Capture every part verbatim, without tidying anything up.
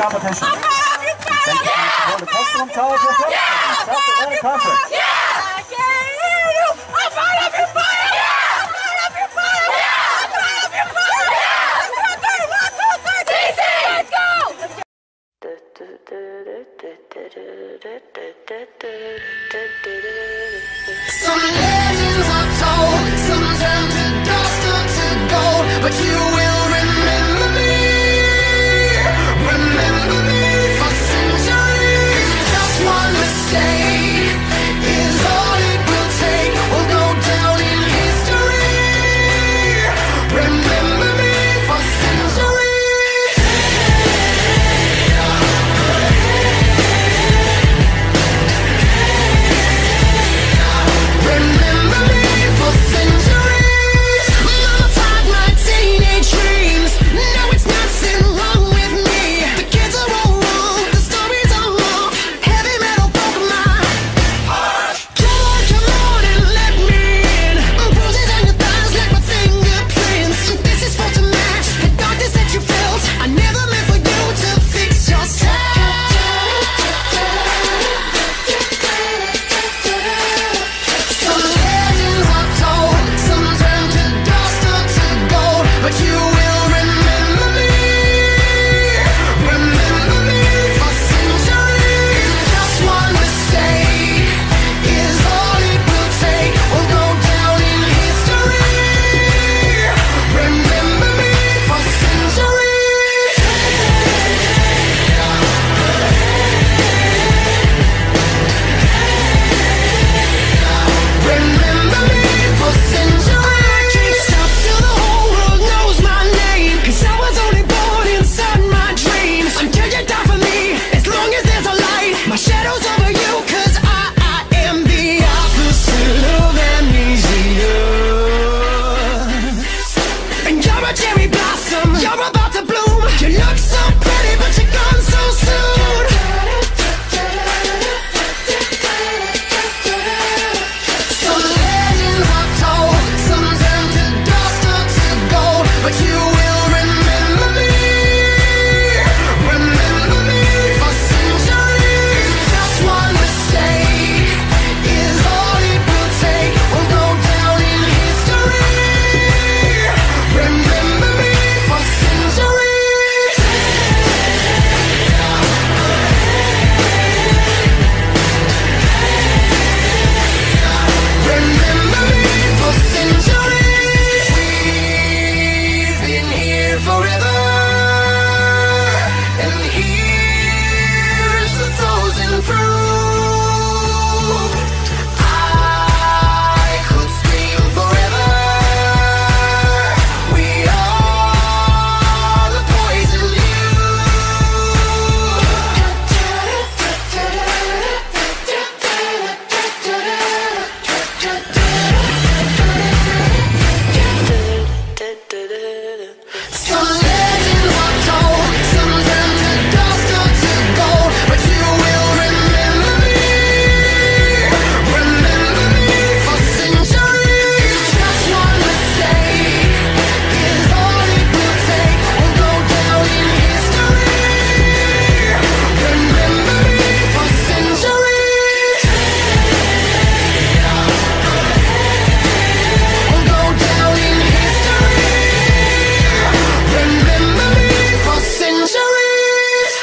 competition. Thank you for the Tusculum College of Yeah! South Atlantic Conference. Yeah! I can't hear you! I'm right up your fire! Yeah! I'm right up your fire! Yeah! I'm right up your fire! Yeah! One, two, three! One, two, three! D C! Let's go! Some legends are told, some turn to dust or to gold, but you will remember me, remember me for centuries. Just one mistake is all it will take. We'll go down in history. Remember me for centuries. Remember me for centuries. Mama tied my teenage dreams. No, it's nothing wrong with me. The kids are all wrong, the stories are wrong. Heavy metal broke my heart. Come on, come on and let me in. Bruises on your thighs like my fingerprints. This is supposed to match the darkness that you felt. I never meant for you to fix yourself. Some legends are told, some turn to dust or to gold, but you will remember me, remember me for centuries. Just one mistake is all it will take. We'll go down in history. Remember me for centuries. Remember me for centuries. I can't stop till the whole world knows my name, 'cause I was only born inside my dreams. Until you die for me, as long as there's a light, my shadow's over you, 'cause I, I am the opposite of amnesia. And you're a cherry blossom, you're about to bloom. You look so pretty, but you're gone so soon. Some legends are told, some turn to dust or to gold, but you will remember me, remember me for centuries. Just one mistake is all it will take. We'll go down in history. Remember me for centuries. Remember me for centuries. We've been here forever, and here's the chosen fruit. I could scream forever. We are the poison Some legends are told, some turn to dust or to gold, but you will remember me, remember me for centuries. Just one mistake is all it will take. We'll go down in history. Remember me for centuries. We'll go down in history. Remember me for centuries.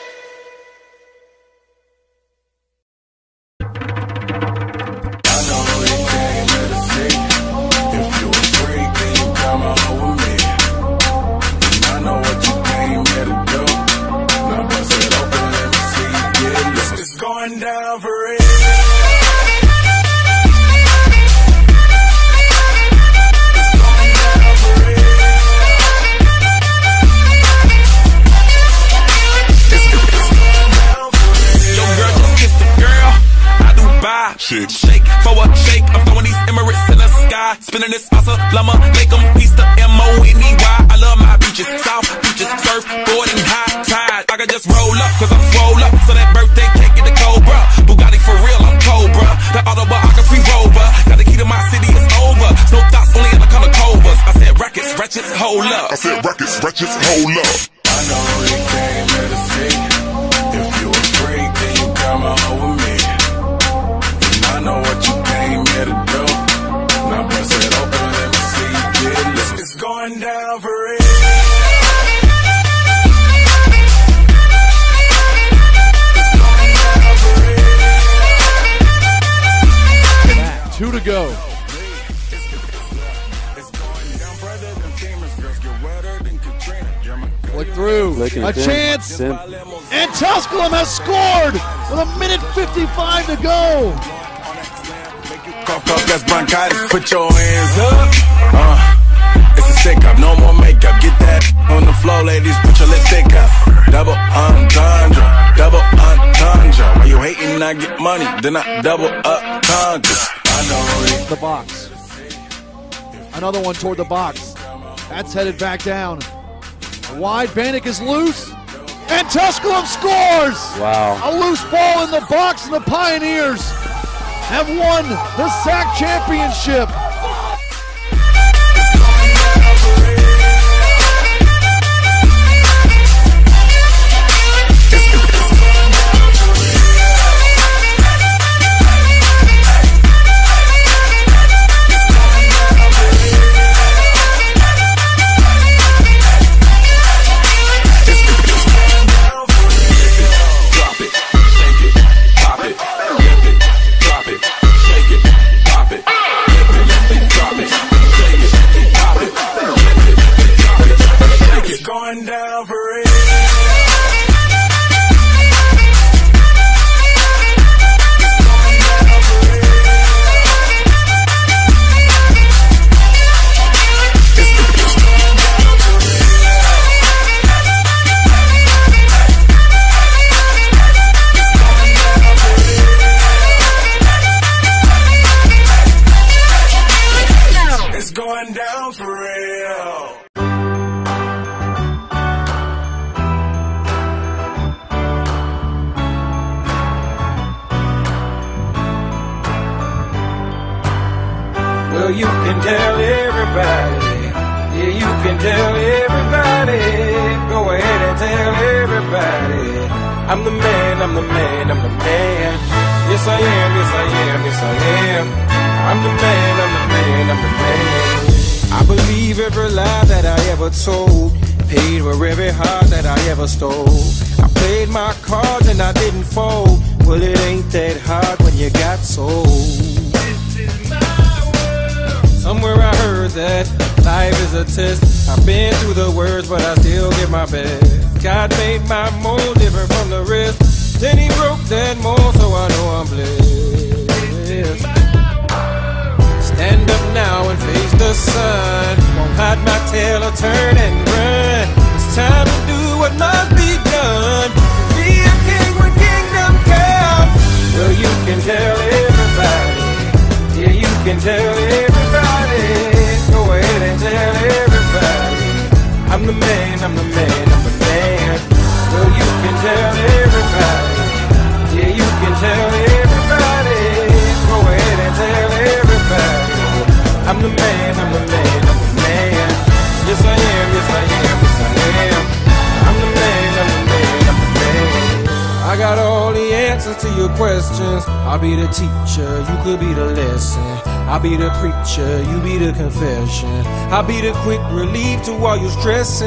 I know you came here to see. If you a freak, then you come on with me. And I know what you came here to do. Now bust it open, let me see you get loose. It's going down for real. It's going down for real. It's, it's going down for real. Yo, girl, just kiss the girl. I do buy shake, shake for a shake. I'm throwing these Emirates in the sky, spinning this awesome llama, make 'em piece the M O N E Y. I love my beaches, south beaches, surfboarding, high tide. I can just roll up, 'cause I'm swole up, so that birthday cake get the Cobra. Bugatti for real, I'm Cobra. The autobiography rover, got the key to my city, it's over. No thoughts, only in the color covers. I said rackets, wretches, hold up. I said records, wretches, hold up. I know you came here to see. licking A it in. chance. It's in. And Tusculum has scored with a minute fifty-five to go. Cough, cough, that's bronchitis. Put your hands up. Uh, it's a stick up, no more makeup. Get that on the floor, ladies. Put your lipstick up. Double entendre, double entendre. Why you hating? I get money, then I double up conquers. I know The box. Another one toward the box. That's headed back down. Wide, Bannock is loose. And Tusculum scores! Wow. A loose ball in the box, and the Pioneers have won the S A C championship. going down for real. It's going down for real. Well, you can tell everybody. Yeah, you can tell everybody. Go ahead and tell everybody. I'm the man, I'm the man, I'm the man. Yes, I am, yes, I am, yes, I am. I'm the man, I'm the man, I'm the man. I believe every lie that I ever told. Paid for every heart that I ever stole. I played my cards and I didn't fold. Well, it ain't that hard when you got sold. Somewhere I heard that life is a test. I've been through the worst, but I still give my best. God made my mold different from the rest. Then he broke that mold, so I know I'm blessed. Stand up now and face the sun. Won't hide my tail or turn and run. It's time to do what must be done. Be a king when kingdom comes. Well, you can tell everybody. Yeah, you can tell everybody. Go ahead and tell everybody. I'm the man, I'm the man, I'm the man. Well, you can tell everybody. Yeah, you can tell everybody. Go ahead and tell everybody. I'm the man, I'm the man, I'm the man. Yes, I am, yes, I am, yes, I am. I'm the man, I'm the man, I'm the man. I got all the answers to your questions. I'll be the teacher, you could be the lesson. I'll be the preacher, you be the confession. I'll be the quick relief to all your stressing.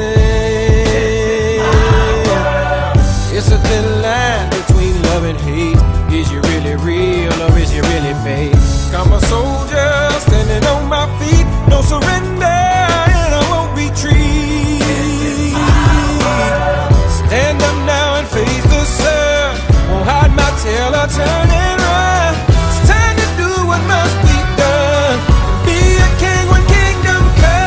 It's a thin line between love and hate. Is you really real or is you really fake? I'm a soldier standing on my feet. No surrender and I won't retreat. Stand up now and face the sun. Won't hide my tail or turn and run. It's time to do what must be done. Be a king when kingdom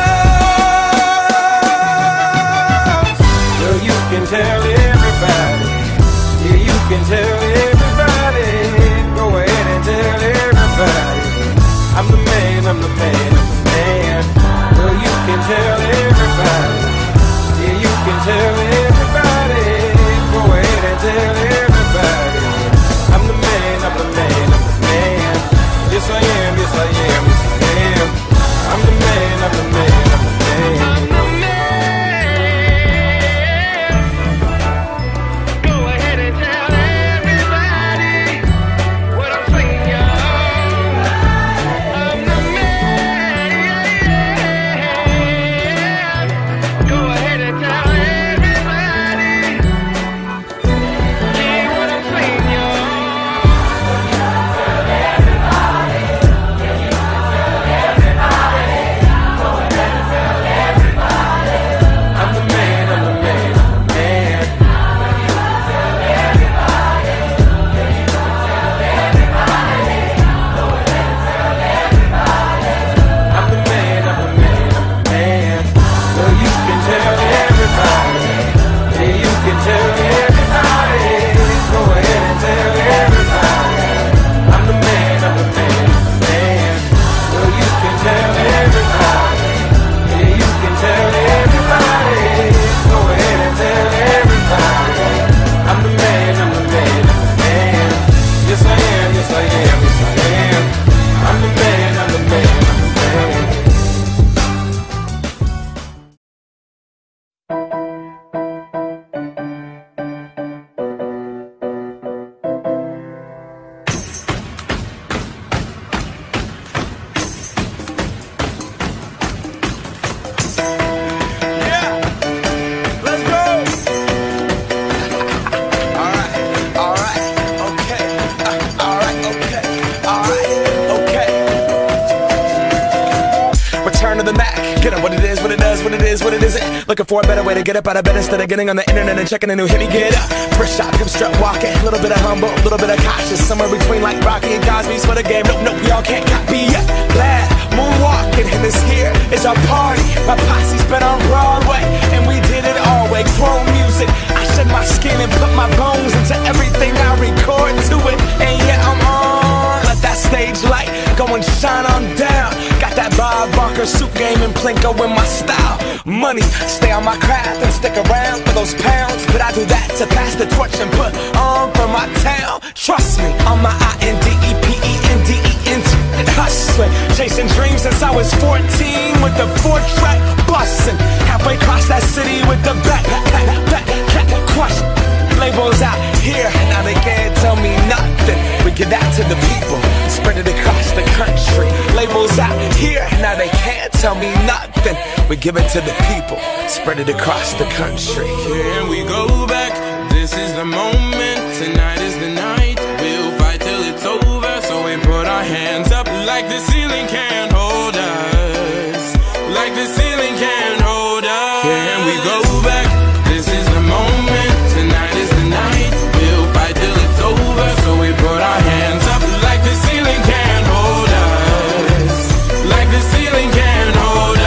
comes. Well, you can tell everybody. Yeah, you can tell everybody. Go ahead and tell everybody. is what it isn't. Looking for a better way to get up out of bed instead of getting on the internet and checking a new hit. Me get up, first shot, hip strut walking. A little bit of humble, a little bit of cautious. Somewhere between like Rocky and Cosby's for the game. Nope, nope, y'all can't copy yet. Glad moonwalking, and this here is our party. My posse's been on Broadway, and we did it all way. Chrome music, I shed my skin and put my bones into everything I record to it. And yeah, I'm on. Let that stage light go and shine on down. Got that Bob Barker suit game and Plinko in my style. Money, stay on my craft and stick around for those pounds. But I do that to pass the torch and put on for my town. Trust me, on my I N D E P E N D E N T. Hustling, chasing dreams since I was fourteen with the four track bustin'. Halfway across that city with the back, back, back, back, crush. Labels out here, now they can't tell me nothing. We give that to the people, spread it across the country. Labels out here, now they can't tell me nothing. We give it to the people, spread it across the country. Here we go back, this is the moment, tonight is the night. We'll fight till it's over, so we put our hands up like the ceiling can't hold us. Like the ceiling can't hold us. Here we go back, this is the moment, tonight is the night. We'll fight till it's over, so we put our hands up like the ceiling can't hold us. Like the ceiling can't hold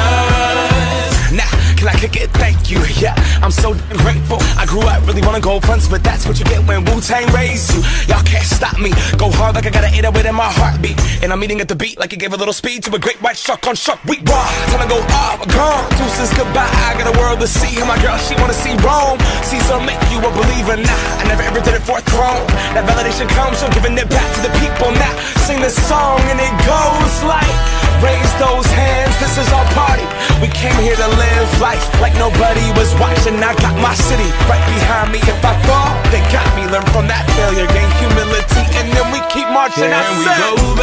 us. Now, can I kick it? Thank you, yeah, I'm so grateful. I grew up really wanna go fronts, but that's what you get when Wu-Tang raised you. Y'all can't stop me, go hard like I got an eight oh eight in my heartbeat. And I'm eating at the beat like it gave a little speed to a great white shark on shark week. Raw, time to go up, gone, deuces goodbye. I got a world to see, and my girl, she wanna see Rome. Caesar make you a believer, nah, I never ever did it for a throne. That validation comes from giving it back to the people. Now, sing this song and it goes like, raise those hands, this is our party. We came here to live life like nobody was watching. I got my city right behind me. If I fall, they got me. Learn from that failure, gain humility, and then we keep marching. Here I we said, go